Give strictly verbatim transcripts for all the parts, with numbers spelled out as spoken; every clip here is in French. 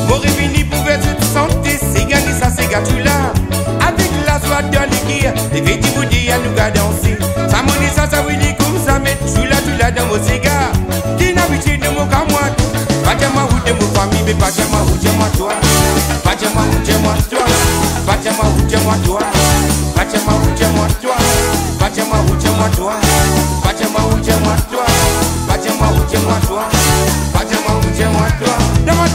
M'aurait fini pour faire toute santé, c'est gagné ça, c'est gâtu là. Avec la joie de l'équipe, les petits bouddhis à nous gars danser. Ça m'en dit ça, ça oui dit comme ça, mais tu l'as, tu l'as dans mon cigare. Qui n'a habitué de mon comme moi. Pas de moi ou de mon famille, mais pas de moi ou de moi toi. Pas de moi ou de moi toi. Pas de moi ou de moi toi. Pas de moi ou de moi toi. Pas de moi ou de moi toi. Pas de moi ou de moi toi. Pas de moi ou de moi toi. Pas de moi ou de moi toi. Demande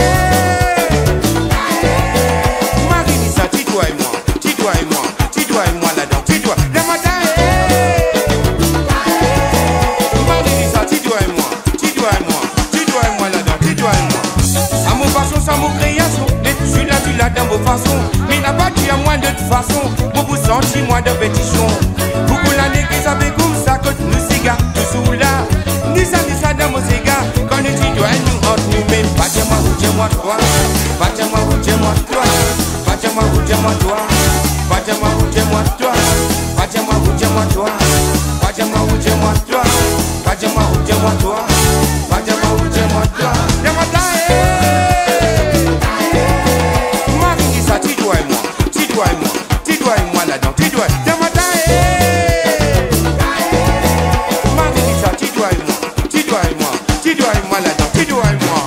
Marie dit ça, tu dois et moi, tu dois et moi, tu dois et moi là-dedans, tu dois. Demande Marie dit ça, tu dois et moi, tu dois et moi, tu dois et moi là-dedans, tu dois et moi. À mon façon, ça mon création, mais tu l'as, tu l'as dans vos façons. Mais n'a pas tu à moi de toute façon, beaucoup senti moi de pétition. Beaucoup l'année qui savait comme ça que nous cigares, tout sous là. Ni ça, ni ça dans mon cigare, quand nous tu dois nous entre nous, mais pas de moi ou de moi toi. Pas de moi ou de moi toi. Pas de moi ou de moi toi. Pas de moi ou de moi toi. Pas de moi ou de moi toi. Pas de moi ou de moi toi. Pas de moi ou de moi toi. Pas de moi ou de moi toi. Marie dit ça, tu dois et moi, tu dois et moi, tu dois et moi là-dedans, tu dois. Marie dit ça, tu dois et moi, tu dois et moi, tu dois et moi là-dedans, tu dois et moi.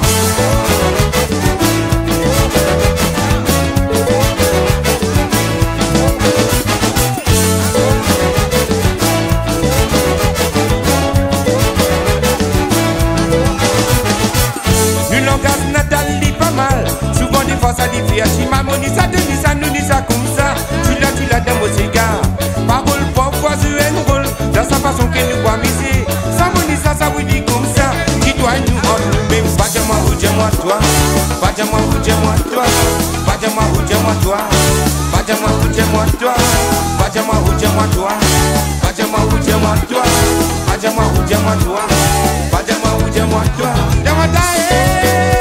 Le langage natal dit pas mal. Souvent des fois ça dit fier. Si maman dit ça, te dit ça, nous dit ça comme ça. Tu l'as, tu l'as dans mon cigare. Parole parfois jouer un rôle dans sa façon qu'elle nous voit miser. Ça me dit ça, ça vous dit comme ça. Qui doit nous en nous-mêmes. Pas de moi ou de moi toi. Pas de moi ou de moi toi. Pas de moi ou de moi toi. Pas de moi ou de moi toi. Pas de moi ou de moi toi. Pas de moi ou de moi toi. Pas de moi ou de moi toi. Pas de moi ou de moi toi.